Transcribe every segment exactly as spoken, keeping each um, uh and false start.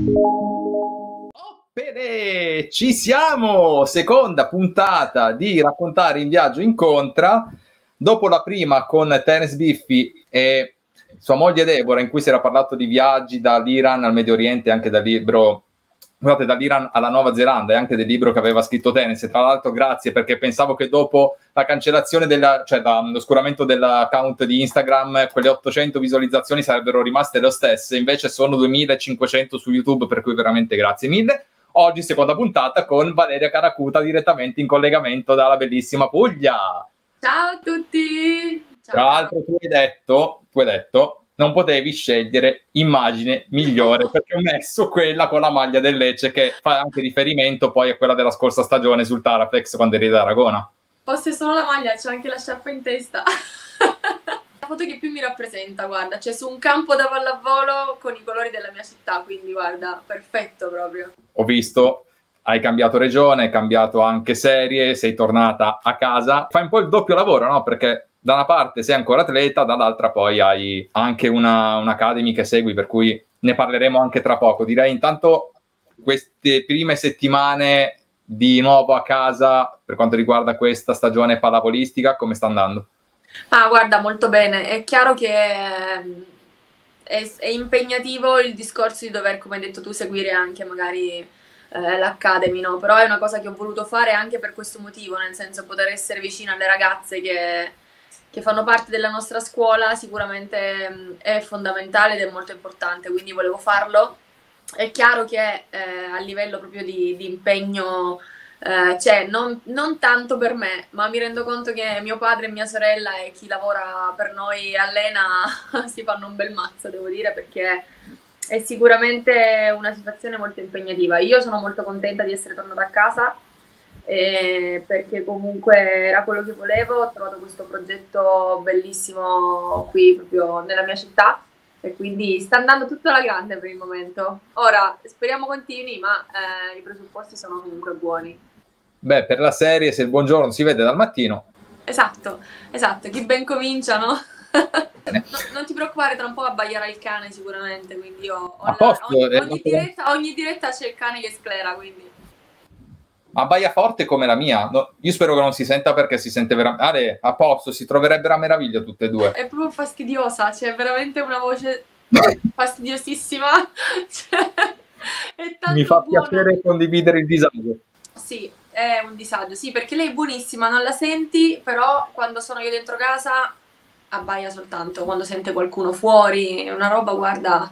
Bene, ci siamo! Seconda puntata di Raccontare in Viaggio Incontra. Dopo la prima con Terence Biffi e sua moglie Deborah, in cui si era parlato di viaggi dall'Iran al Medio Oriente, anche dal libro, guardate, dall'Iran alla Nuova Zelanda, e anche del libro che aveva scritto Terence. Tra l'altro grazie, perché pensavo che dopo la cancellazione della, cioè l'oscuramento dell'account di Instagram, quelle ottocento visualizzazioni sarebbero rimaste le stesse, invece sono duemilacinquecento su YouTube, per cui veramente grazie mille. Oggi seconda puntata con Valeria Caracuta, direttamente in collegamento dalla bellissima Puglia. Ciao a tutti! Ciao. Tra l'altro tu hai detto, tu hai detto, non potevi scegliere immagine migliore, perché ho messo quella con la maglia del Lecce, che fa anche riferimento poi a quella della scorsa stagione sul Taraflex quando eri ad Aragona. Fosse solo la maglia, c'ho anche la sciarpa in testa. La foto che più mi rappresenta, guarda, c'è su un campo da pallavolo con i colori della mia città, quindi guarda, perfetto proprio. Ho visto, hai cambiato regione, hai cambiato anche serie, sei tornata a casa, fai un po' il doppio lavoro, no? Perché da una parte sei ancora atleta, dall'altra poi hai anche una, un'academy che segui, per cui ne parleremo anche tra poco. Direi intanto queste prime settimane di nuovo a casa per quanto riguarda questa stagione pallavolistica, come sta andando? Ah, guarda, molto bene. È chiaro che è, è impegnativo il discorso di dover, come hai detto tu, seguire anche magari eh, l'Academy, no? Però è una cosa che ho voluto fare anche per questo motivo, nel senso poter essere vicina alle ragazze che, che fanno parte della nostra scuola sicuramente mh, è fondamentale ed è molto importante, quindi volevo farlo. È chiaro che eh, a livello proprio di, di impegno Uh, cioè non, non tanto per me, ma mi rendo conto che mio padre e mia sorella e chi lavora per noi allena si fanno un bel mazzo, devo dire, perché è sicuramente una situazione molto impegnativa. Io sono molto contenta di essere tornata a casa eh, perché comunque era quello che volevo. Ho trovato questo progetto bellissimo qui proprio nella mia città e quindi sta andando tutto alla grande per il momento. Ora speriamo continui, ma eh, i presupposti sono comunque buoni. Beh, per la serie, se il buongiorno si vede dal mattino. Esatto, esatto, chi ben comincia, no? no non ti preoccupare, tra un po' abbaierà il cane sicuramente, quindi io ho A la, posto, ogni, eh, ogni, diretta, ogni diretta c'è il cane che sclera, quindi... abbaia forte come la mia. No, io spero che non si senta, perché si sente veramente... Ale, a posto, si troverebbero a meraviglia tutte e due. È proprio fastidiosa, c'è cioè veramente una voce fastidiosissima. Cioè, è tanto mi fa buona. Piacere condividere il disagio. Sì, è un disagio, sì, perché lei è buonissima, non la senti, però quando sono io dentro casa abbaia soltanto, quando sente qualcuno fuori, è una roba, guarda,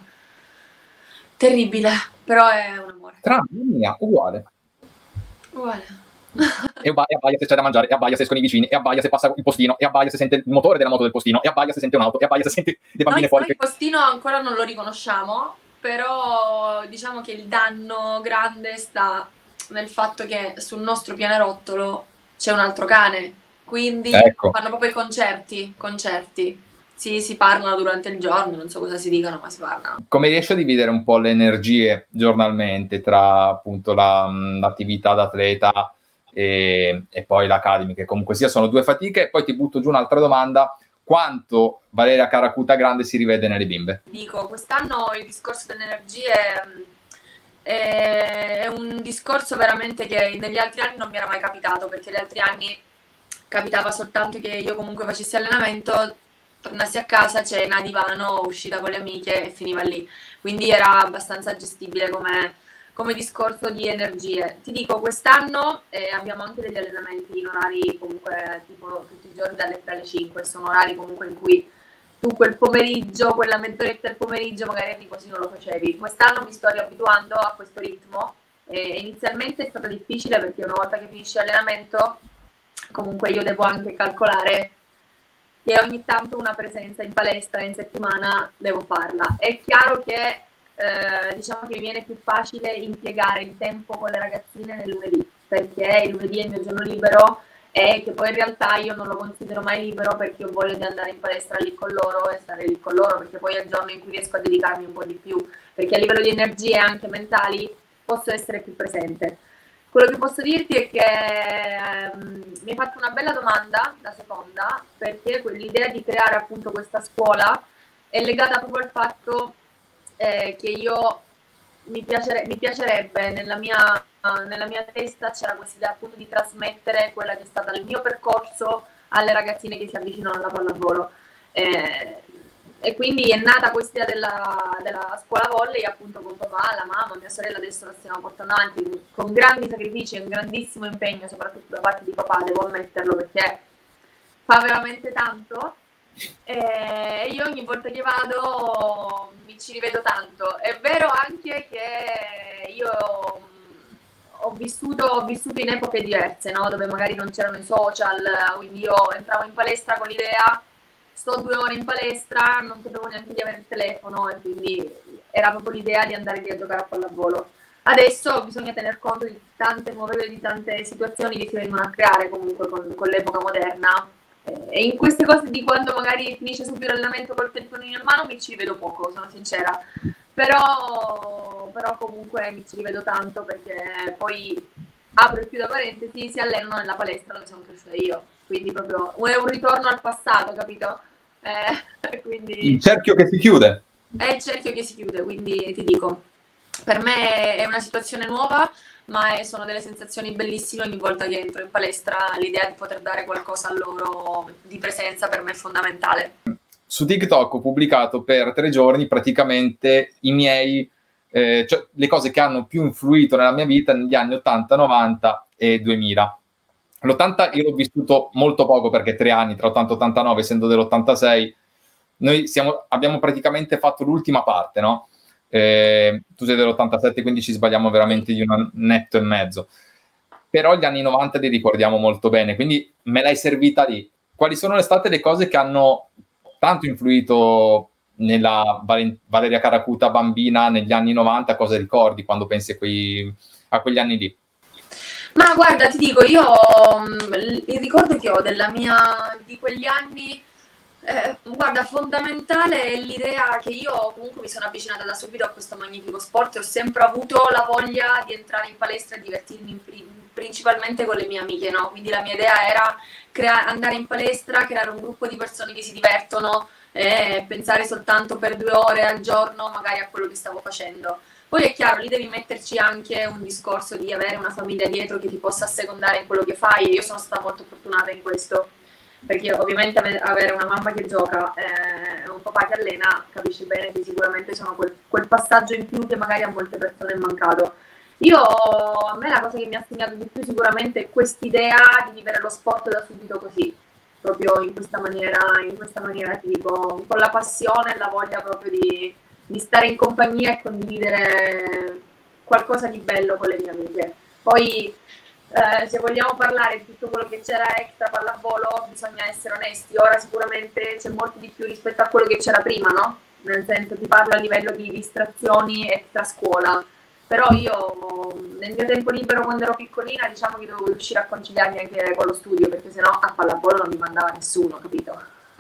terribile, però è un amore. Tranne mia, uguale. Uguale. E abbaia, abbaia se c'è da mangiare, e abbaia se escono i vicini, e abbaia se passa il postino, e abbaia se sente il motore della moto del postino, e abbaia se sente un'auto, e abbaia se sente le bambine Noi, fuori. noi il postino ancora non lo riconosciamo, però diciamo che il danno grande sta nel fatto che sul nostro pianerottolo c'è un altro cane, quindi ecco. fanno proprio i concerti, concerti. Sì, si parlano durante il giorno, non so cosa si dicano, ma si parlano. Come riesci a dividere un po' le energie giornalmente tra appunto la, l'attività d'atleta e, e poi l'Academy, che comunque sia sono due fatiche? E poi ti butto giù un'altra domanda: quanto Valeria Caracuta grande si rivede nelle bimbe? Dico, quest'anno il discorso delle energie è un discorso veramente che negli altri anni non mi era mai capitato, perché negli altri anni capitava soltanto che io comunque facessi allenamento, tornassi a casa, cena, divano, uscita con le amiche e finiva lì, quindi era abbastanza gestibile come, come discorso di energie. Ti dico, quest'anno eh, abbiamo anche degli allenamenti in orari comunque tipo tutti i giorni dalle tre alle cinque, sono orari comunque in cui tu quel pomeriggio, quella mezz'oretta del pomeriggio magari eri così non lo facevi. Quest'anno mi sto riabituando a questo ritmo e inizialmente è stato difficile perché una volta che finisci l'allenamento comunque io devo anche calcolare che ogni tanto una presenza in palestra in settimana devo farla. È chiaro che eh, diciamo che mi viene più facile impiegare il tempo con le ragazzine nel lunedì, perché il lunedì è il mio giorno libero e che poi in realtà io non lo considero mai libero perché ho voglia di andare in palestra lì con loro e stare lì con loro, perché poi è il giorno in cui riesco a dedicarmi un po' di più, perché a livello di energie anche mentali posso essere più presente. Quello che posso dirti è che ehm, mi hai fatto una bella domanda, la seconda, perché l'idea di creare appunto questa scuola è legata proprio al fatto eh, che io mi, piacere, mi piacerebbe, nella mia, nella mia testa c'era questa idea appunto di trasmettere quella che è stata il mio percorso alle ragazzine che si avvicinano alla pallavolo. Eh, e quindi è nata questa idea della, della scuola volley appunto con papà, la mamma, mia sorella, adesso la stiamo portando avanti con grandi sacrifici e un grandissimo impegno, soprattutto da parte di papà, devo ammetterlo, perché fa veramente tanto. E io ogni volta che vado mi ci rivedo tanto. È vero anche che io ho vissuto, ho vissuto in epoche diverse, no? Dove magari non c'erano i social, quindi io entravo in palestra con l'idea, sto due ore in palestra, non sapevo neanche di avere il telefono e quindi era proprio l'idea di andare lì a giocare a pallavolo. Adesso bisogna tener conto di tante nuove, di tante situazioni che si vengono a creare comunque con, con l'epoca moderna. E in queste cose di quando magari finisce subito l'allenamento col telefonino in mano mi ci vedo poco, sono sincera, però, però comunque mi ci rivedo tanto perché poi apro e chiudo parentesi, si allenano nella palestra dove sono cresciuta io, quindi proprio è un ritorno al passato, capito? Eh, quindi... Il cerchio che si chiude. È il cerchio che si chiude, quindi ti dico, per me è una situazione nuova, ma è, sono delle sensazioni bellissime ogni volta che entro in palestra, l'idea di poter dare qualcosa a loro di presenza per me è fondamentale. Su TikTok ho pubblicato per tre giorni praticamente i miei, eh, cioè le cose che hanno più influito nella mia vita negli anni ottanta, novanta e duemila. L'ottanta io l'ho vissuto molto poco perché tre anni, tra ottanta e ottantanove, essendo dell'ottantasei, noi siamo, abbiamo praticamente fatto l'ultima parte, no? Eh, tu sei dell'ottantasette, quindi ci sbagliamo veramente di un netto e mezzo. Però gli anni novanta li ricordiamo molto bene, quindi me l'hai servita lì. Quali sono state le cose che hanno tanto influito nella Val- Valeria Caracuta bambina negli anni novanta? Cosa ricordi quando pensi a, quei, a quegli anni lì? Ma guarda, ti dico, io il ricordo che ho della mia, di quegli anni, eh, guarda, fondamentale è l'idea che io comunque mi sono avvicinata da subito a questo magnifico sport e ho sempre avuto la voglia di entrare in palestra e divertirmi principalmente con le mie amiche, no? Quindi la mia idea era crea- andare in palestra, creare un gruppo di persone che si divertono e pensare soltanto per due ore al giorno magari a quello che stavo facendo. Poi è chiaro, lì devi metterci anche un discorso di avere una famiglia dietro che ti possa assecondare in quello che fai. Io sono stata molto fortunata in questo, perché ovviamente avere una mamma che gioca e un papà che allena, capisci bene che sicuramente sono quel, quel passaggio in più che magari a molte persone è mancato. Io, a me la cosa che mi ha segnato di più sicuramente è quest'idea di vivere lo sport da subito così, proprio in questa maniera, in questa maniera ti dico, con la passione e la voglia proprio di di stare in compagnia e condividere qualcosa di bello con le mie amiche. Poi eh, se vogliamo parlare di tutto quello che c'era extra pallavolo bisogna essere onesti, ora sicuramente c'è molto di più rispetto a quello che c'era prima, no? Nel senso, ti parlo a livello di distrazioni extra scuola, però io nel mio tempo libero quando ero piccolina diciamo che dovevo riuscire a conciliarmi anche con lo studio, perché sennò a pallavolo non mi mandava nessuno, capito?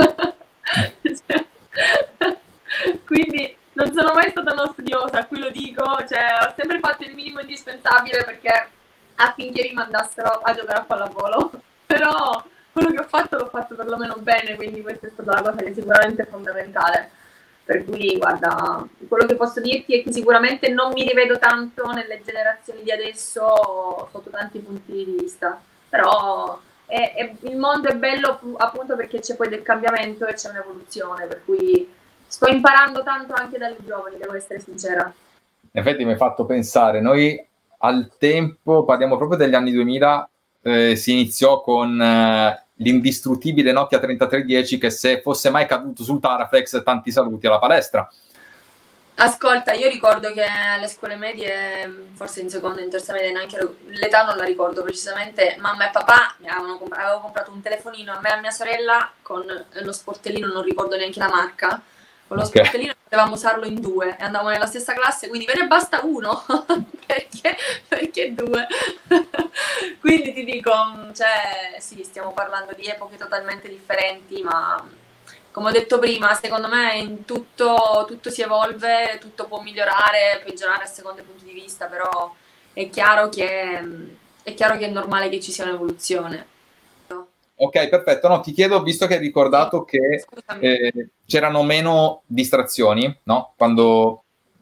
Quindi non sono mai stata una studiosa, qui lo dico, cioè ho sempre fatto il minimo indispensabile perché affinché mi mandassero a giocare a pallavolo, però quello che ho fatto l'ho fatto perlomeno bene, quindi questa è stata la cosa che sicuramente è fondamentale. Per cui guarda, quello che posso dirti è che sicuramente non mi rivedo tanto nelle generazioni di adesso sotto tanti punti di vista, però è, è, il mondo è bello appunto perché c'è poi del cambiamento e c'è un'evoluzione, per cui sto imparando tanto anche dalle giovani, devo essere sincera. In effetti mi hai fatto pensare, noi al tempo, parliamo proprio degli anni duemila, eh, si iniziò con eh, l'indistruttibile Nokia trentatré dieci che se fosse mai caduto sul Taraflex, tanti saluti alla palestra. Ascolta, io ricordo che alle scuole medie, forse in seconda e in terza media, neanche l'età non la ricordo precisamente, mamma e papà mi avevano comp- avevo comprato un telefonino a me e a mia sorella con lo sportellino, non ricordo neanche la marca, con lo okay. sportellino potevamo usarlo in due e andavamo nella stessa classe, quindi ve ne basta uno, perché, perché due? Quindi ti dico, cioè, sì, stiamo parlando di epoche totalmente differenti, ma come ho detto prima, secondo me in tutto, tutto si evolve, tutto può migliorare, peggiorare a seconda dei punti di vista, però è chiaro che è, chiaro che è normale che ci sia un'evoluzione. Ok, perfetto. No, ti chiedo, visto che hai ricordato che eh, c'erano meno distrazioni, no? Quando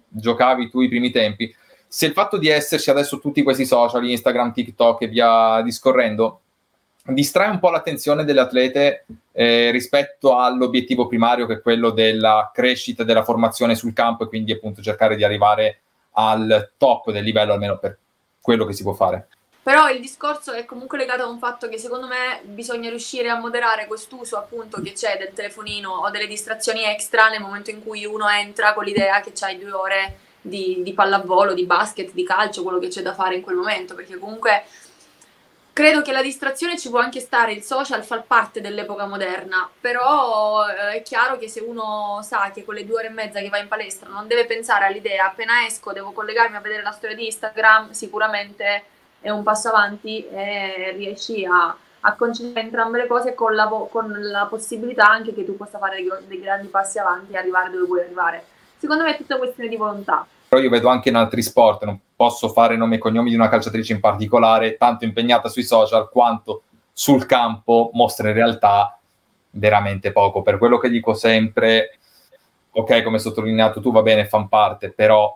giocavi tu i primi tempi, se il fatto di esserci adesso tutti questi social, Instagram, TikTok e via discorrendo, distrae un po' l'attenzione delle atlete eh, rispetto all'obiettivo primario, che è quello della crescita, della formazione sul campo, e quindi appunto cercare di arrivare al top del livello, almeno per quello che si può fare. Però il discorso è comunque legato a un fatto che secondo me bisogna riuscire a moderare quest'uso appunto che c'è del telefonino o delle distrazioni extra nel momento in cui uno entra con l'idea che c'hai due ore di, di pallavolo, di basket, di calcio, quello che c'è da fare in quel momento, perché comunque credo che la distrazione ci può anche stare, il social fa parte dell'epoca moderna, però eh, è chiaro che se uno sa che con le due ore e mezza che va in palestra non deve pensare all'idea appena esco devo collegarmi a vedere la storia di Instagram, sicuramente è un passo avanti e riesci a, a conciliare entrambe le cose con la, con la possibilità anche che tu possa fare dei, dei grandi passi avanti e arrivare dove vuoi arrivare. Secondo me è tutta questione di volontà. Però io vedo anche in altri sport, non posso fare nomi e cognomi di una calciatrice in particolare, tanto impegnata sui social quanto sul campo mostra in realtà veramente poco. Per quello che dico sempre, ok, come sottolineato tu, va bene, fan parte, però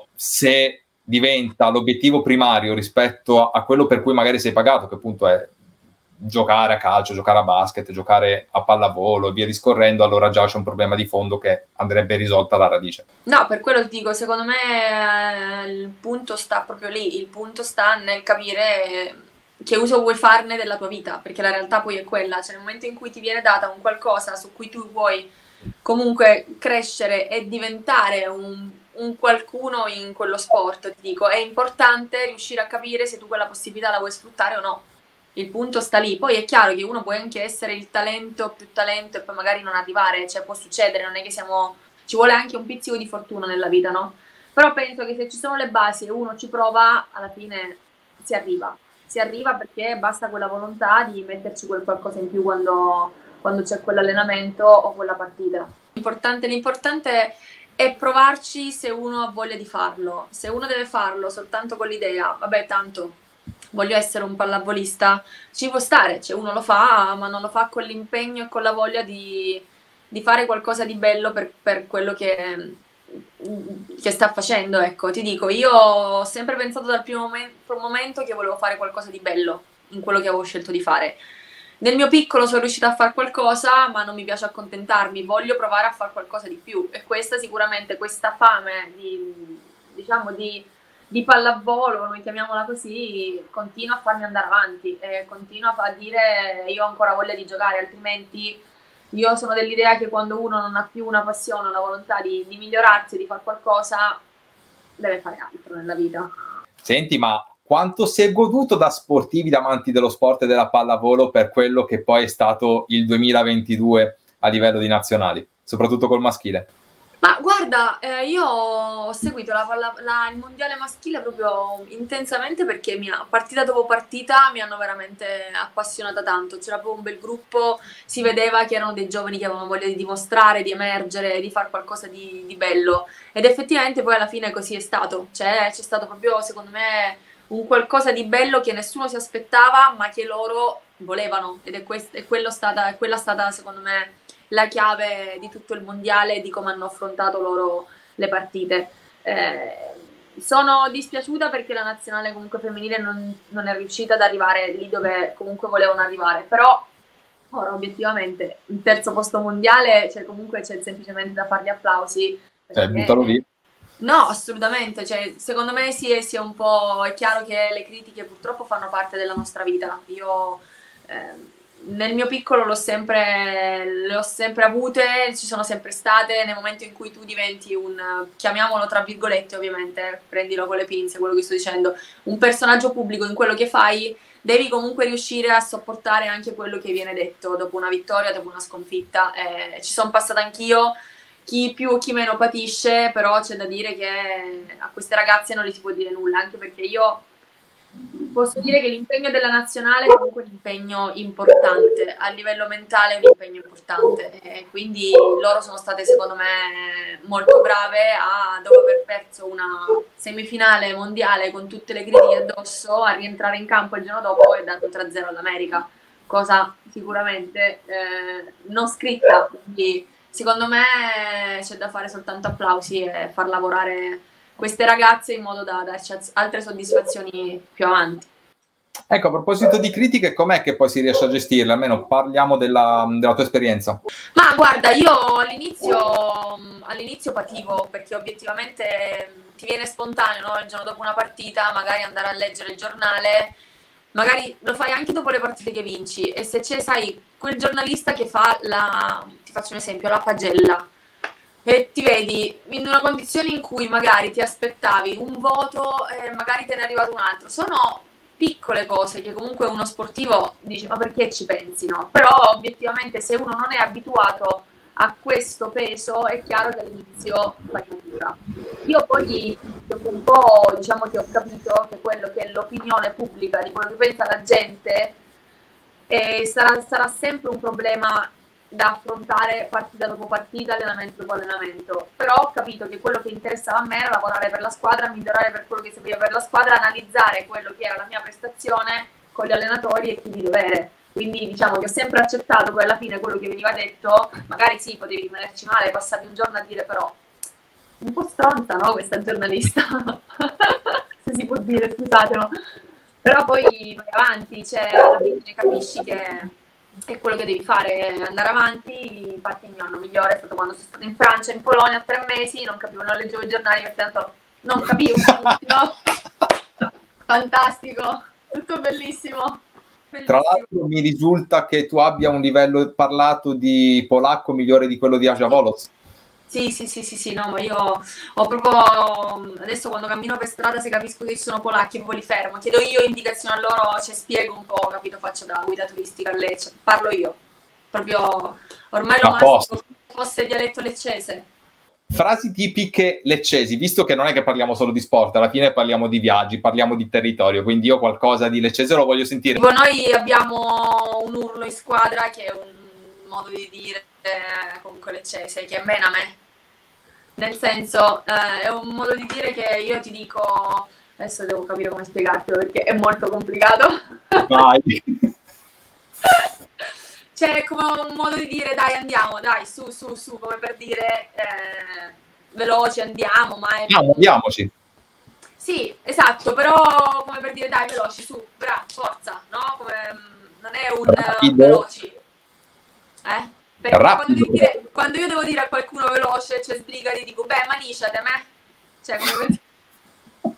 se diventa l'obiettivo primario rispetto a quello per cui magari sei pagato, che appunto è giocare a calcio, giocare a basket, giocare a pallavolo e via discorrendo, allora già c'è un problema di fondo che andrebbe risolto alla radice. No, per quello ti dico, secondo me eh, il punto sta proprio lì, il punto sta nel capire che uso vuoi farne della tua vita, perché la realtà poi è quella, cioè nel momento in cui ti viene data un qualcosa su cui tu vuoi comunque crescere e diventare un, un qualcuno in quello sport, ti dico, è importante riuscire a capire se tu quella possibilità la vuoi sfruttare o no. Il punto sta lì. Poi è chiaro che uno può anche essere il talento, più talento, e poi magari non arrivare, cioè può succedere, non è che siamo... ci vuole anche un pizzico di fortuna nella vita, no? Però penso che se ci sono le basi e uno ci prova, alla fine si arriva. Si arriva perché basta quella volontà di metterci quel qualcosa in più quando, quando c'è quell'allenamento o quella partita. L'importante, l'importante è provarci se uno ha voglia di farlo. Se uno deve farlo soltanto con l'idea, vabbè, tanto voglio essere un pallavolista, ci può stare, cioè uno lo fa, ma non lo fa con l'impegno e con la voglia di, di fare qualcosa di bello per, per quello che, che sta facendo, ecco. Ti dico, io ho sempre pensato dal primo momento, momento che volevo fare qualcosa di bello in quello che avevo scelto di fare. Nel mio piccolo sono riuscita a fare qualcosa, ma non mi piace accontentarmi, voglio provare a fare qualcosa di più, e questa sicuramente, questa fame di, diciamo, di di pallavolo, noi chiamiamola così, continua a farmi andare avanti e continua a dire io ho ancora voglia di giocare, altrimenti io sono dell'idea che quando uno non ha più una passione, una volontà di, di migliorarsi, di fare qualcosa, deve fare altro nella vita. Senti, ma quanto si è goduto da sportivi, da amanti dello sport e della pallavolo per quello che poi è stato il duemilaventidue a livello di nazionali, soprattutto col maschile? Ma guarda, eh, io ho seguito la, la, la, il mondiale maschile proprio intensamente perché mi ha, partita dopo partita mi hanno veramente appassionata tanto. C'era proprio un bel gruppo, si vedeva che erano dei giovani che avevano voglia di dimostrare, di emergere, di fare qualcosa di, di bello. Ed effettivamente poi alla fine così è stato. Cioè, c'è stato proprio, secondo me, un qualcosa di bello che nessuno si aspettava, ma che loro volevano. Ed è, quest- è, quello stata, è quella stata, secondo me, la chiave di tutto il mondiale e di come hanno affrontato loro le partite. Eh, sono dispiaciuta perché la nazionale comunque femminile non, non è riuscita ad arrivare lì dove comunque volevano arrivare, però ora obiettivamente il terzo posto mondiale, cioè comunque c'è semplicemente da fargli applausi. Cioè, buttalo via. No, assolutamente, cioè, secondo me sì, è, sì, è un po', è chiaro che le critiche purtroppo fanno parte della nostra vita. Io eh, nel mio piccolo l'ho sempre, le ho sempre avute, ci sono sempre state. Nel momento in cui tu diventi un, chiamiamolo tra virgolette ovviamente, prendilo con le pinze quello che sto dicendo, un personaggio pubblico in quello che fai, devi comunque riuscire a sopportare anche quello che viene detto dopo una vittoria, dopo una sconfitta. Eh, ci sono passata anch'io, chi più o chi meno patisce, però c'è da dire che a queste ragazze non gli si può dire nulla, anche perché io posso dire che l'impegno della nazionale è comunque un impegno importante, a livello mentale è un impegno importante, e quindi loro sono state secondo me molto brave a, dopo aver perso una semifinale mondiale con tutte le critiche addosso, a rientrare in campo il giorno dopo e dare tre a zero all'America, cosa sicuramente eh, non scritta, quindi secondo me c'è da fare soltanto applausi e far lavorare queste ragazze in modo da darci altre soddisfazioni più avanti. Ecco, a proposito di critiche, com'è che poi si riesce a gestirle? Almeno parliamo della, della tua esperienza. Ma guarda, io all'inizio all'inizio pativo, perché obiettivamente ti viene spontaneo, no? Il giorno dopo una partita, magari andare a leggere il giornale, magari lo fai anche dopo le partite che vinci, e se c'è, sai, quel giornalista che fa la, ti faccio un esempio, la pagella, e ti vedi in una condizione in cui magari ti aspettavi un voto e magari te ne è arrivato un altro, sono piccole cose che comunque uno sportivo dice ma perché ci pensi, no? Però obiettivamente se uno non è abituato a questo peso è chiaro che all'inizio fai fatica. Io poi dopo un po' diciamo che ho capito che quello che è l'opinione pubblica, di quello che pensa la gente, eh, sarà, sarà sempre un problema da affrontare partita dopo partita, allenamento dopo allenamento, però ho capito che quello che interessava a me era lavorare per la squadra, migliorare per quello che serviva per la squadra, analizzare quello che era la mia prestazione con gli allenatori e chi di dovere. Quindi diciamo che ho sempre accettato poi alla fine quello che veniva detto, magari sì, potevi rimanerci male, passavi un giorno a dire però un po' stronza, no, questa giornalista, se si può dire, scusatelo, però poi vai avanti, cioè alla fine capisci che è quello che devi fare, andare avanti. Infatti il mio anno migliore è stato quando sono stata in Francia, in Polonia, tre mesi, non capivo, non leggevo i giornali perché tanto non capivo, no? Fantastico, tutto bellissimo. bellissimo. Tra l'altro mi risulta che tu abbia un livello parlato di polacco migliore di quello di Asia Volos. Sì, sì, sì, sì, sì, no, ma io ho proprio, adesso quando cammino per strada, se capisco che ci sono polacchi, poi li fermo, chiedo io indicazioni a loro, cioè spiego un po', capito, faccio da guida turistica a Lecce, parlo io, proprio, ormai lo mastico come fosse dialetto leccese. Frasi tipiche leccesi, visto che non è che parliamo solo di sport, alla fine parliamo di viaggi, parliamo di territorio, quindi io qualcosa di leccese lo voglio sentire. Tipo noi abbiamo un urlo in squadra che è un modo di dire eh, comunque leccese, che è mename. Nel senso, eh, è un modo di dire che io ti dico, adesso devo capire come spiegartelo perché è molto complicato. Vai. Cioè, è come un modo di dire, dai, andiamo, dai, su, su, su, come per dire, eh, veloci, andiamo, ma è... No, muoviamoci. Sì, esatto, però come per dire, dai, veloci, su, bravo, forza, no? Come, non è un uh, veloci. Eh? Perché quando, dire, quando io devo dire a qualcuno veloce, cioè sbrigati, dico, beh, manisciate, me. Cioè, come per dire...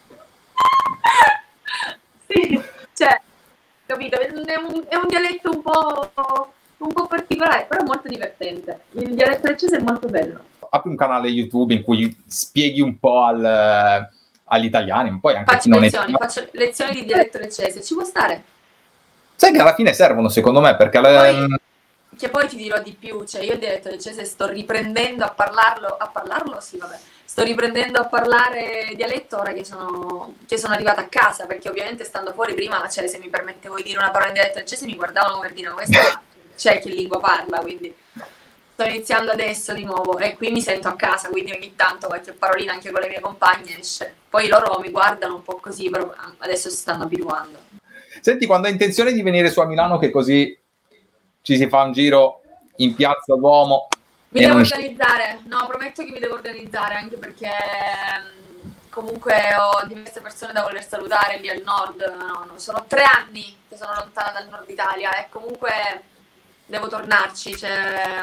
sì, cioè, capito? È un, è un dialetto un po', un po' particolare, però molto divertente. Il dialetto leccese è molto bello. Apri un canale YouTube in cui spieghi un po' al, agli italiani, poi anche faccio chi non lezioni, è... faccio lezioni di dialetto leccese, ci può stare. Sai che alla fine servono, secondo me, perché... Poi, le... Che poi ti dirò di più, cioè io il dialetto leccese sto riprendendo a parlarlo, a parlarlo sì vabbè, sto riprendendo a parlare dialetto ora che sono, che sono arrivata a casa, perché ovviamente stando fuori prima, cioè se mi permettevo di dire una parola in dialetto leccese mi guardavano per dire, ma questa c'è che lingua parla, quindi sto iniziando adesso di nuovo e qui mi sento a casa, quindi ogni tanto qualche parolina anche con le mie compagne esce, poi loro mi guardano un po' così, però adesso si stanno abituando. Senti, quando hai intenzione di venire su a Milano, che così ci si fa un giro in Piazza Duomo. Mi devo organizzare, no, prometto che mi devo organizzare, anche perché comunque ho diverse persone da voler salutare lì al nord, no, no, sono tre anni che sono lontana dal nord Italia e comunque devo tornarci, cioè,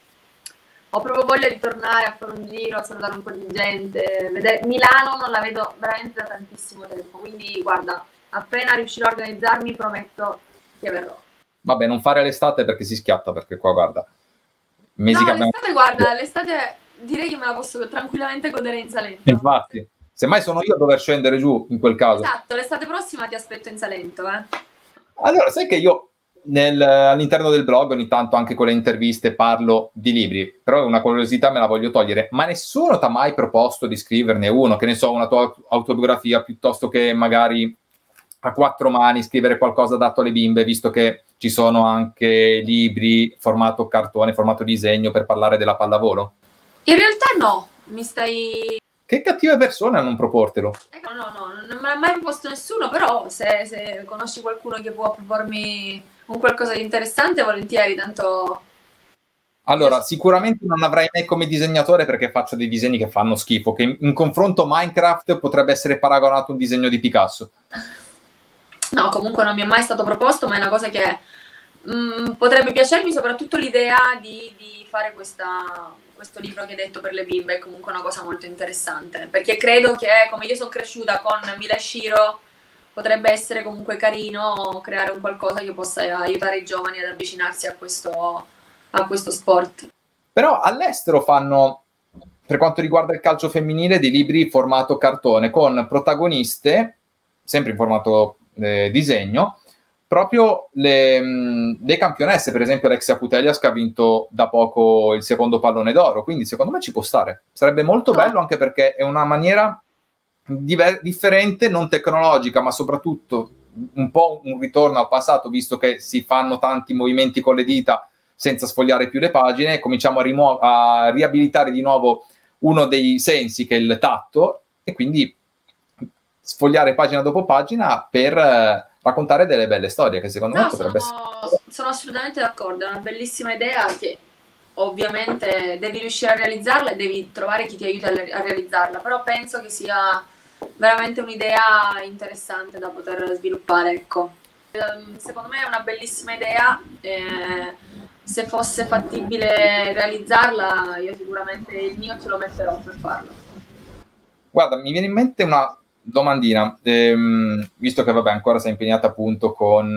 ho proprio voglia di tornare a fare un giro, a salutare un po' di gente, vedere Milano non la vedo veramente da tantissimo tempo, quindi guarda, appena riuscirò a organizzarmi prometto che verrò. Vabbè, non fare l'estate perché si schiatta, perché qua, guarda... Mesi no, abbiamo... l'estate, guarda, l'estate direi che me la posso tranquillamente godere in Salento. Infatti, semmai sono io a dover scendere giù, in quel caso. Esatto, l'estate prossima ti aspetto in Salento, eh. Allora, sai che io nel, all'interno del blog ogni tanto anche con le interviste parlo di libri, però una curiosità me la voglio togliere, ma nessuno ti ha mai proposto di scriverne uno, che ne so, una tua autobiografia, piuttosto che magari... a quattro mani scrivere qualcosa adatto alle bimbe, visto che ci sono anche libri formato cartone, formato disegno per parlare della pallavolo? In realtà no, mi stai... Che cattive persone a non proportelo. Ecco, no, no, non me l'ha mai proposto nessuno, però se, se conosci qualcuno che può propormi un qualcosa di interessante, volentieri, tanto Allora, sicuramente non avrai me come disegnatore perché faccio dei disegni che fanno schifo, che in, in confronto Minecraft potrebbe essere paragonato a un disegno di Picasso. No, comunque non mi è mai stato proposto, ma è una cosa che mh, potrebbe piacermi, soprattutto l'idea di, di fare questa, questo libro che hai detto per le bimbe, è comunque una cosa molto interessante, perché credo che, come io sono cresciuta con Mila Shiro, potrebbe essere comunque carino creare un qualcosa che possa aiutare i giovani ad avvicinarsi a questo, a questo sport. Però all'estero fanno, per quanto riguarda il calcio femminile, dei libri formato cartone con protagoniste, sempre in formato eh, disegno, proprio le, mh, le campionesse, per esempio Alexia Putellas che ha vinto da poco il secondo pallone d'oro, quindi secondo me ci può stare. Sarebbe molto bello anche perché è una maniera diver- differente, non tecnologica, ma soprattutto un po' un ritorno al passato, visto che si fanno tanti movimenti con le dita senza sfogliare più le pagine, cominciamo a, rimu- a riabilitare di nuovo uno dei sensi che è il tatto, e quindi sfogliare pagina dopo pagina per eh, raccontare delle belle storie che secondo no, me potrebbe sono, essere... sono assolutamente d'accordo, è una bellissima idea che ovviamente devi riuscire a realizzarla e devi trovare chi ti aiuta a realizzarla, però penso che sia veramente un'idea interessante da poter sviluppare, ecco. Secondo me è una bellissima idea, eh, se fosse fattibile realizzarla io sicuramente il mio ce lo metterò per farlo. Guarda, mi viene in mente una domandina, ehm, visto che vabbè ancora sei impegnata appunto con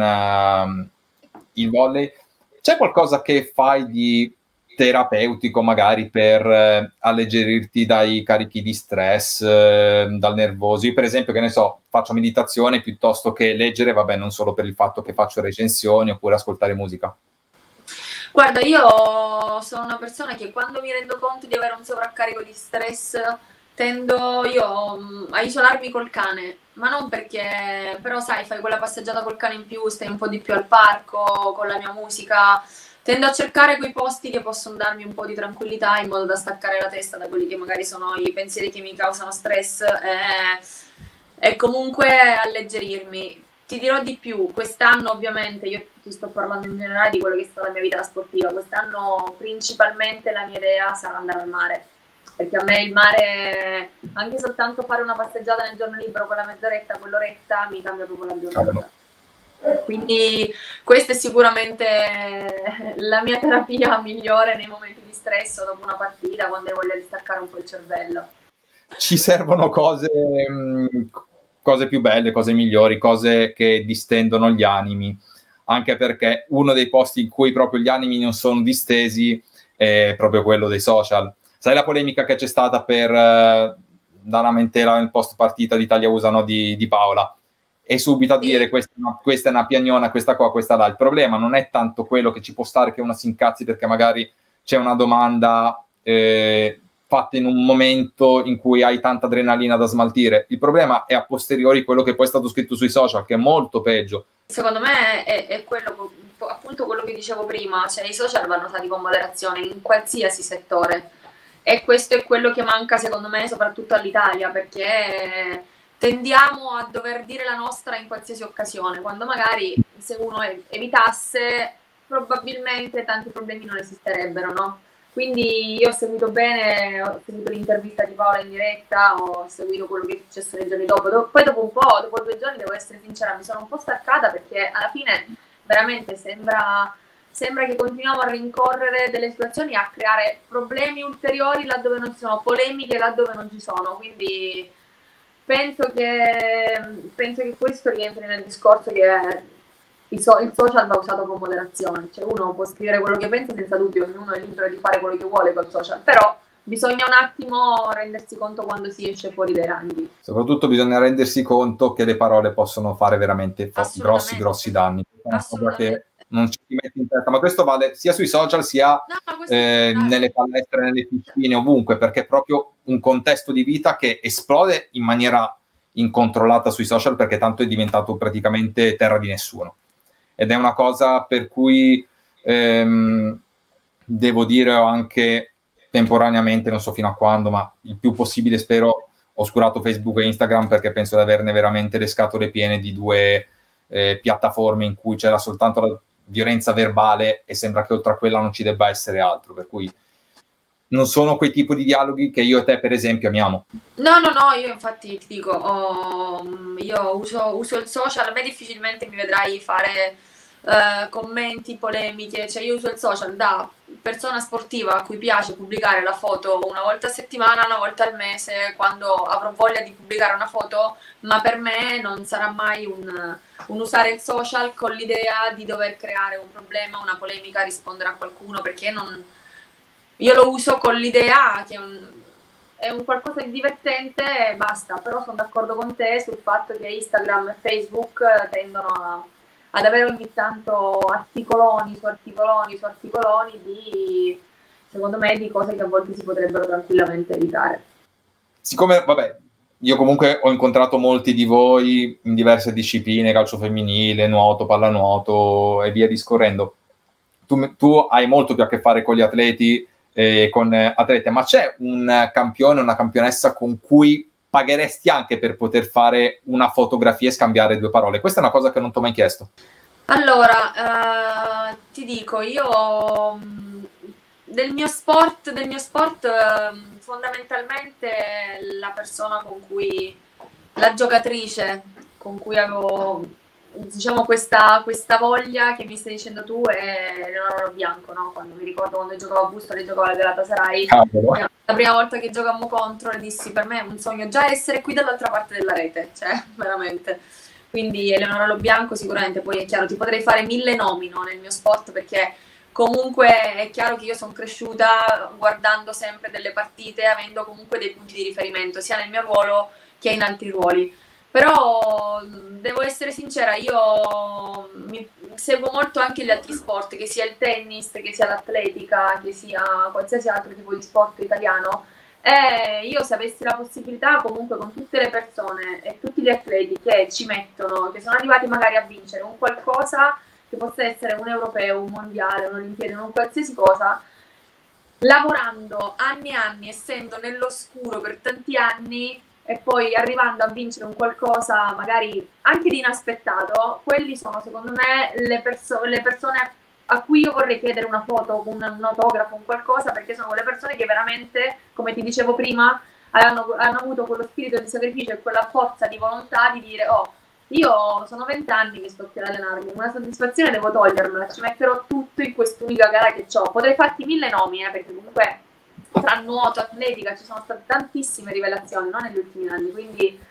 uh, il volley, c'è qualcosa che fai di terapeutico magari per eh, alleggerirti dai carichi di stress, eh, dal nervoso? Io per esempio, che ne so, faccio meditazione piuttosto che leggere, vabbè, non solo per il fatto che faccio recensioni oppure ascoltare musica. Guarda, io sono una persona che quando mi rendo conto di avere un sovraccarico di stress tendo io mh, a isolarmi col cane, ma non perché, però sai, fai quella passeggiata col cane in più, stai un po' di più al parco con la mia musica, tendo a cercare quei posti che possono darmi un po' di tranquillità in modo da staccare la testa da quelli che magari sono i pensieri che mi causano stress e, e comunque alleggerirmi. Ti dirò di più, quest'anno ovviamente, io ti sto parlando in generale di quello che è stata la mia vita sportiva, quest'anno principalmente la mia idea sarà andare al mare, perché a me il mare, anche soltanto fare una passeggiata nel giorno libero, quella mezz'oretta, quell'oretta, mi cambia proprio la giornata. Quindi questa è sicuramente la mia terapia migliore nei momenti di stress o dopo una partita, quando voglio distaccare un po' il cervello. Ci servono cose, mh, cose più belle, cose migliori, cose che distendono gli animi, anche perché uno dei posti in cui proprio gli animi non sono distesi è proprio quello dei social. Sai la polemica che c'è stata per eh, da lamentela nel post partita d'Italia-U S A, no, di, di Paola, e subito a dire questa, no, questa è una piagnona, questa qua, questa là. Il problema non è tanto quello che ci può stare che una si incazzi perché magari c'è una domanda eh, fatta in un momento in cui hai tanta adrenalina da smaltire. Il problema è a posteriori quello che poi è stato scritto sui social, che è molto peggio. Secondo me è, è quello, appunto quello che dicevo prima, cioè i social vanno usati con moderazione in qualsiasi settore, e questo è quello che manca secondo me soprattutto all'Italia, perché tendiamo a dover dire la nostra in qualsiasi occasione, quando magari se uno evitasse probabilmente tanti problemi non esisterebbero, no? Quindi io ho seguito bene, ho seguito l'intervista di Paola in diretta, ho seguito quello che è successo nei giorni dopo. Do- poi dopo un po', dopo due giorni, devo essere sincera, mi sono un po' staccata perché alla fine veramente sembra, sembra che continuiamo a rincorrere delle situazioni, a creare problemi ulteriori laddove non ci sono, polemiche laddove non ci sono. Quindi penso che, penso che questo rientri nel discorso che il, so, il social va usato con moderazione, cioè uno può scrivere quello che pensa senza dubbio, ognuno è libero di fare quello che vuole col social, però bisogna un attimo rendersi conto quando si esce fuori dai ranghi. Soprattutto bisogna rendersi conto che le parole possono fare veramente fo- grossi grossi danni. È una cosa che non ci si mette in testa, ma questo vale sia sui social sia no, eh, nelle palestre, nelle piscine, ovunque, perché è proprio un contesto di vita che esplode in maniera incontrollata sui social, perché tanto è diventato praticamente terra di nessuno. Ed è una cosa per cui ehm, devo dire anche temporaneamente, non so fino a quando, ma il più possibile spero, ho oscurato Facebook e Instagram perché penso di averne veramente le scatole piene di due eh, piattaforme in cui c'era soltanto la, violenza verbale e sembra che oltre a quella non ci debba essere altro, per cui non sono quei tipi di dialoghi che io e te per esempio amiamo. No, no, no, io infatti ti dico, oh, io uso, uso il social, a me difficilmente mi vedrai fare uh, commenti, polemiche, cioè io uso il social da persona sportiva a cui piace pubblicare la foto una volta a settimana, una volta al mese, quando avrò voglia di pubblicare una foto, ma per me non sarà mai un, un usare il social con l'idea di dover creare un problema, una polemica, rispondere a qualcuno, perché non... Io lo uso con l'idea che è un, è un qualcosa di divertente e basta, però sono d'accordo con te sul fatto che Instagram e Facebook tendono a, ad avere ogni tanto articoloni su articoloni su articoloni di, secondo me, di cose che a volte si potrebbero tranquillamente evitare. Siccome, vabbè, io comunque ho incontrato molti di voi in diverse discipline, calcio femminile, nuoto, pallanuoto e via discorrendo, tu, tu hai molto più a che fare con gli atleti, Eh, con eh, atlete, ma c'è un campione, una campionessa con cui pagheresti anche per poter fare una fotografia e scambiare due parole? Questa è una cosa che non ti ho mai chiesto. Allora, eh, ti dico, io mh, del mio sport, del mio sport eh, fondamentalmente la persona con cui, la giocatrice con cui avevo, diciamo, questa, questa voglia che mi stai dicendo tu è Leonardo Bianco, no? Quando mi ricordo quando giocavo a Busto, e giocavo al Galatasaray, Cavolo. la prima volta che giocammo contro, le dissi, per me è un sogno già essere qui dall'altra parte della rete, cioè veramente. Quindi Eleonora Bianco sicuramente. Poi è chiaro, ti potrei fare mille nomi, no, nel mio sport, perché comunque è chiaro che io sono cresciuta guardando sempre delle partite, avendo comunque dei punti di riferimento sia nel mio ruolo che in altri ruoli. Però devo essere sincera, io mi seguo molto anche gli altri sport, che sia il tennis, che sia l'atletica, che sia qualsiasi altro tipo di sport italiano. E io, se avessi la possibilità, comunque con tutte le persone e tutti gli atleti che ci mettono, che sono arrivati magari a vincere un qualcosa, che possa essere un europeo, un mondiale, un'olimpiade, un qualsiasi cosa, lavorando anni e anni, essendo nell'oscuro per tanti anni e poi arrivando a vincere un qualcosa magari anche di inaspettato, quelli sono secondo me le, perso- le persone a cui io vorrei chiedere una foto, un, un autografo, un qualcosa, perché sono quelle persone che veramente, come ti dicevo prima, hanno, hanno avuto quello spirito di sacrificio e quella forza di volontà di dire: oh, io sono vent'anni che sto qui ad allenarmi, una soddisfazione devo togliermela, ci metterò tutto in quest'unica gara che ho. Potrei farti mille nomi, eh, perché comunque tra nuoto, atletica ci sono state tantissime rivelazioni, no, negli ultimi anni, quindi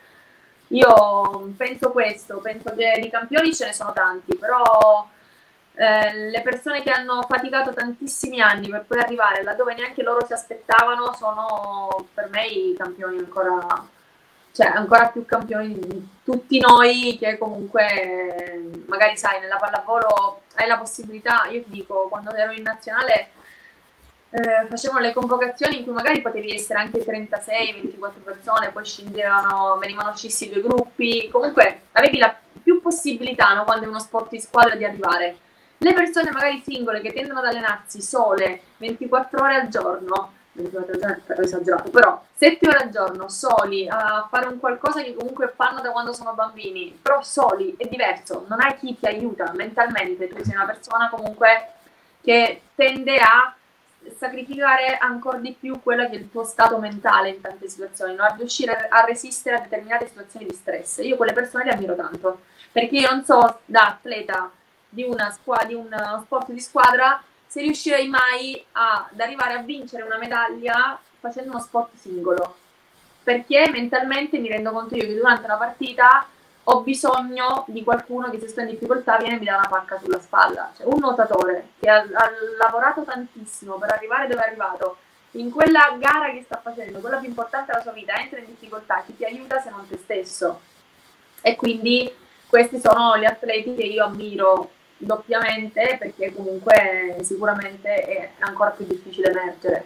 io penso questo, penso che di campioni ce ne sono tanti, però eh, le persone che hanno faticato tantissimi anni per poi arrivare laddove neanche loro si aspettavano sono per me i campioni ancora, cioè ancora più campioni di tutti noi, che comunque magari, sai, nella pallavolo hai la possibilità. Io ti dico, quando ero in nazionale eh, facevano le convocazioni in cui magari potevi essere anche trentasei ventiquattro persone, poi scendevano, venivano scissi due gruppi, comunque avevi la più possibilità, no, quando è uno sport di squadra, di arrivare. Le persone magari singole che tendono ad allenarsi sole ventiquattro ore al giorno, ventiquattro ore è esagerato, però sette ore al giorno soli a fare un qualcosa che comunque fanno da quando sono bambini, però soli, è diverso, non hai chi ti aiuta mentalmente, tu sei una persona comunque che tende a sacrificare ancora di più quello che è il tuo stato mentale in tante situazioni, no? A riuscire a resistere a determinate situazioni di stress. Io quelle persone le ammiro tanto, perché io non so, da atleta di, una squa- di un sport di squadra, se riuscirei mai a, ad arrivare a vincere una medaglia facendo uno sport singolo, perché mentalmente mi rendo conto io che durante una partita ho bisogno di qualcuno che, se sto in difficoltà, viene e mi dà una pacca sulla spalla. Cioè, un nuotatore che ha, ha lavorato tantissimo per arrivare dove è arrivato, in quella gara che sta facendo, quella più importante della sua vita, entra in difficoltà, chi ti aiuta se non te stesso? E quindi questi sono gli atleti che io ammiro doppiamente, perché comunque sicuramente è ancora più difficile emergere.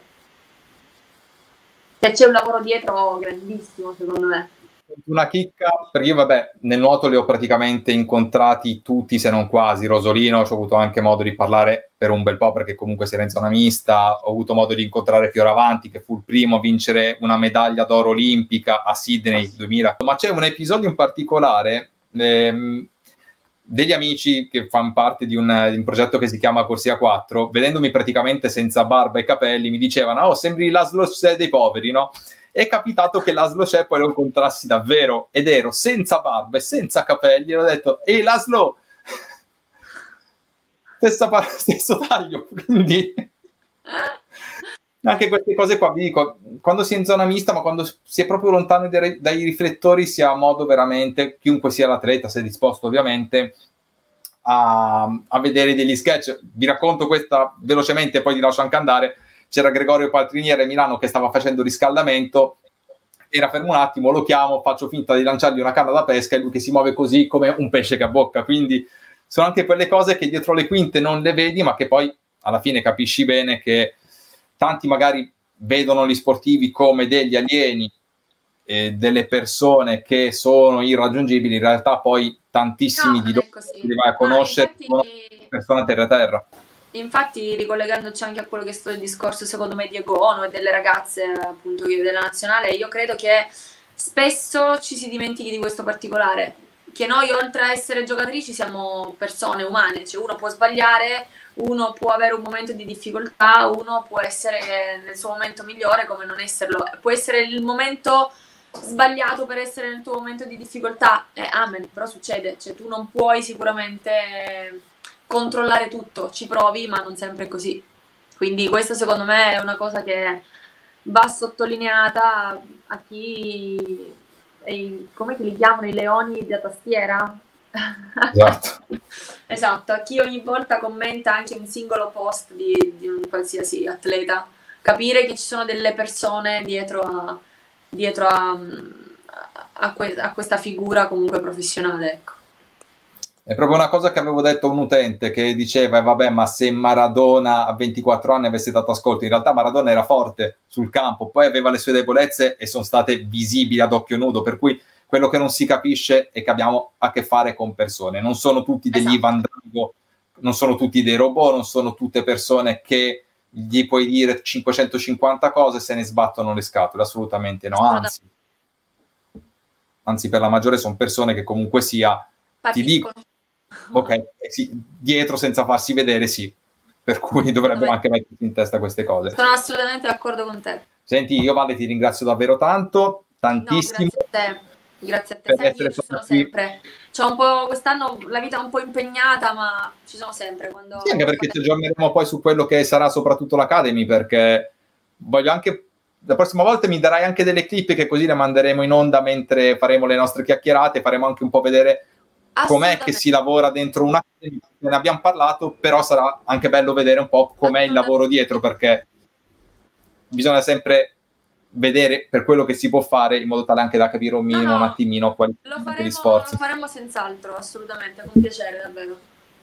Cioè, c'è un lavoro dietro grandissimo, secondo me. Una chicca, perché io vabbè, nel nuoto li ho praticamente incontrati tutti, se non quasi. Rosolino ci ho avuto anche modo di parlare per un bel po', perché comunque si era in zona mista. Ho avuto modo di incontrare Fioravanti, che fu il primo a vincere una medaglia d'oro olimpica a Sydney duemila. Ma c'è un episodio in particolare, ehm, degli amici che fanno parte di un, di un progetto che si chiama Corsia quattro, vedendomi praticamente senza barba e capelli, mi dicevano, oh, sembri l'Aslo C'è dei poveri, no? È capitato che l'Aslo C'è poi lo incontrassi davvero, ed ero senza barba e senza capelli, e ho detto, ehi l'Aslo, stessa par- stesso taglio, quindi anche queste cose qua, vi dico, quando si è in zona mista, ma quando si è proprio lontano dai, dai riflettori, si ha modo veramente, chiunque sia l'atleta, se è disposto ovviamente, a, a vedere degli sketch. Vi racconto questa velocemente e poi vi lascio anche andare. C'era Gregorio Paltriniere a Milano che stava facendo riscaldamento, era fermo un attimo, lo chiamo, faccio finta di lanciargli una canna da pesca e lui che si muove così come un pesce che abbocca. Quindi sono anche quelle cose che dietro le quinte non le vedi, ma che poi alla fine capisci bene che tanti magari vedono gli sportivi come degli alieni, eh, delle persone che sono irraggiungibili, in realtà poi tantissimi No, di non è loro così. li vai a conoscere, Ah, sono infatti, persone terra terra. infatti, ricollegandoci anche a quello che è stato il discorso, secondo me, di Egono e delle ragazze, appunto, della nazionale, io credo che spesso ci si dimentichi di questo particolare, che noi, oltre a essere giocatrici, siamo persone umane, cioè uno può sbagliare, uno può avere un momento di difficoltà, uno può essere nel suo momento migliore come non esserlo, può essere il momento sbagliato per essere nel tuo momento di difficoltà, eh, amen, però succede, cioè tu non puoi sicuramente controllare tutto, ci provi, ma non sempre è così. Quindi questo secondo me è una cosa che va sottolineata a chi, come li chiamano, i leoni da tastiera? Esatto. Esatto, a chi ogni volta commenta anche un singolo post di, di un qualsiasi atleta, capire che ci sono delle persone dietro a, dietro a, a, que, a questa figura comunque professionale, ecco. È proprio una cosa che avevo detto a un utente che diceva, eh, vabbè, ma se Maradona a ventiquattro anni avesse dato ascolto, in realtà Maradona era forte sul campo, poi aveva le sue debolezze e sono state visibili ad occhio nudo, per cui quello che non si capisce è che abbiamo a che fare con persone, non sono tutti degli Esatto. Ivan Drago, non sono tutti dei robot, non sono tutte persone che gli puoi dire cinquecentocinquanta cose e se ne sbattono le scatole, assolutamente no, anzi, anzi per la maggiore sono persone che comunque sia, ti dico, ok, sì, dietro senza farsi vedere, sì, per cui dovrebbero anche mettersi in testa queste cose. Sono assolutamente d'accordo con te. Senti, io Vale ti ringrazio davvero tanto, tantissimo. No, grazie a te. Grazie a te, per sai, essere io ci sono qui. sempre. C'ho un po' quest'anno la vita un po' impegnata, ma ci sono sempre. Quando... Sì, anche perché ci aggiorneremo poi su quello che sarà soprattutto l'Academy, perché voglio anche, la prossima volta mi darai anche delle clip che così le manderemo in onda mentre faremo le nostre chiacchierate, faremo anche un po' vedere com'è che si lavora dentro una, ne abbiamo parlato, però sarà anche bello vedere un po' com'è il lavoro dietro, perché bisogna sempre vedere per quello che si può fare in modo tale anche da capire un minimo, no, no. un attimino quali sono gli sforzi. Lo faremo senz'altro, assolutamente, con piacere, davvero.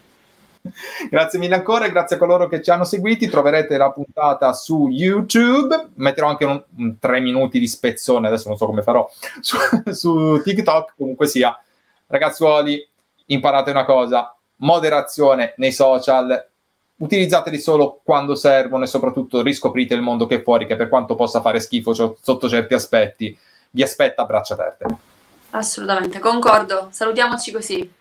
Grazie mille ancora e grazie a coloro che ci hanno seguiti. Troverete la puntata su YouTube, metterò anche un, un tre minuti di spezzone, adesso non so come farò, su, su TikTok. Comunque sia, ragazzuoli, imparate una cosa: moderazione nei social, utilizzateli solo quando servono e soprattutto riscoprite il mondo che è fuori, che per quanto possa fare schifo sotto certi aspetti vi aspetta a braccia aperte. Assolutamente, concordo, salutiamoci così.